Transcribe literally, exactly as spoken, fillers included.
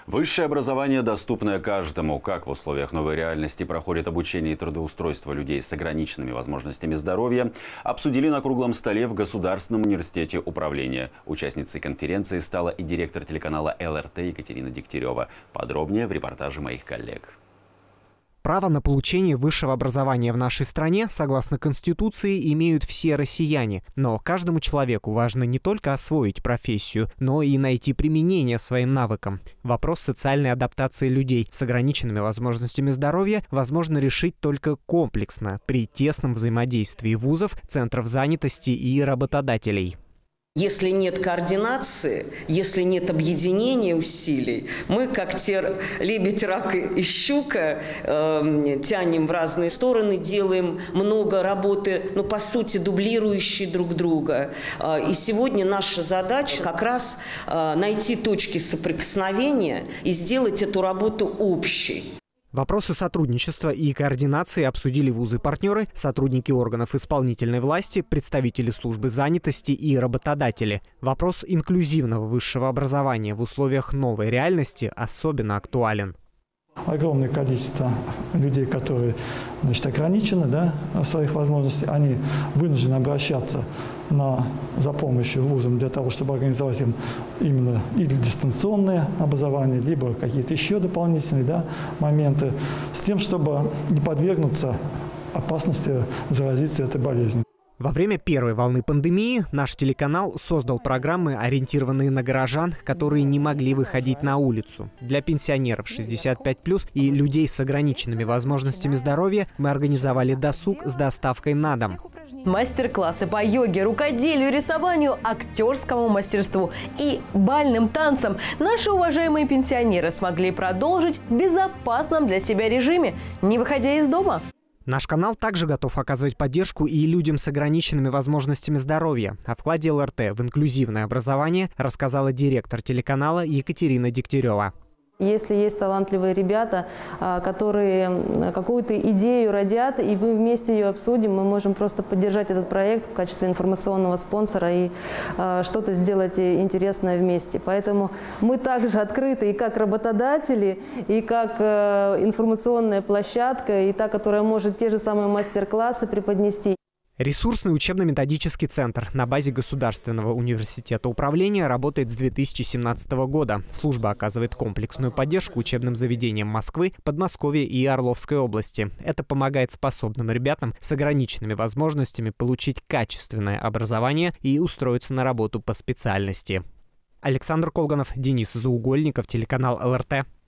Высшее образование, доступное каждому. Как в условиях новой реальности проходит обучение и трудоустройство людей с ограниченными возможностями здоровья, обсудили на круглом столе в Государственном университете управления. Участницей конференции стала и директор телеканала эл эр тэ Екатерина Дегтярева. Подробнее в репортаже моих коллег. Право на получение высшего образования в нашей стране, согласно Конституции, имеют все россияне. Но каждому человеку важно не только освоить профессию, но и найти применение своим навыкам. Вопрос социальной адаптации людей с ограниченными возможностями здоровья возможно решить только комплексно, при тесном взаимодействии вузов, центров занятости и работодателей. Если нет координации, если нет объединения усилий, мы, как те лебедь, рак и щука, э, тянем в разные стороны, делаем много работы, ну, по сути, дублирующей друг друга. Э, и сегодня наша задача как раз э, найти точки соприкосновения и сделать эту работу общей. Вопросы сотрудничества и координации обсудили вузы-партнеры, сотрудники органов исполнительной власти, представители службы занятости и работодатели. Вопрос инклюзивного высшего образования в условиях новой реальности особенно актуален. Огромное количество людей, которые, значит, ограничены, да, в своих возможностях, они вынуждены обращаться на, за помощью вузам для того, чтобы организовать им именно или дистанционное образование, либо какие-то еще дополнительные, да, моменты, с тем, чтобы не подвергнуться опасности заразиться этой болезнью. Во время первой волны пандемии наш телеканал создал программы, ориентированные на горожан, которые не могли выходить на улицу. Для пенсионеров шестьдесят пять плюс и людей с ограниченными возможностями здоровья мы организовали досуг с доставкой на дом. Мастер-классы по йоге, рукоделию, рисованию, актерскому мастерству и бальным танцам наши уважаемые пенсионеры смогли продолжить в безопасном для себя режиме, не выходя из дома. Наш канал также готов оказывать поддержку и людям с ограниченными возможностями здоровья. О вкладе эл эр тэ в инклюзивное образование рассказала директор телеканала Екатерина Дегтярева. Если есть талантливые ребята, которые какую-то идею родят, и мы вместе ее обсудим, мы можем просто поддержать этот проект в качестве информационного спонсора и что-то сделать интересное вместе. Поэтому мы также открыты и как работодатели, и как информационная площадка, и та, которая может те же самые мастер-классы преподнести. Ресурсный учебно-методический центр на базе Государственного университета управления работает с две тысячи семнадцатого года. Служба оказывает комплексную поддержку учебным заведениям Москвы, Подмосковья и Орловской области. Это помогает способным ребятам с ограниченными возможностями получить качественное образование и устроиться на работу по специальности. Александр Колганов, Денис Заугольников, телеканал эл эр тэ.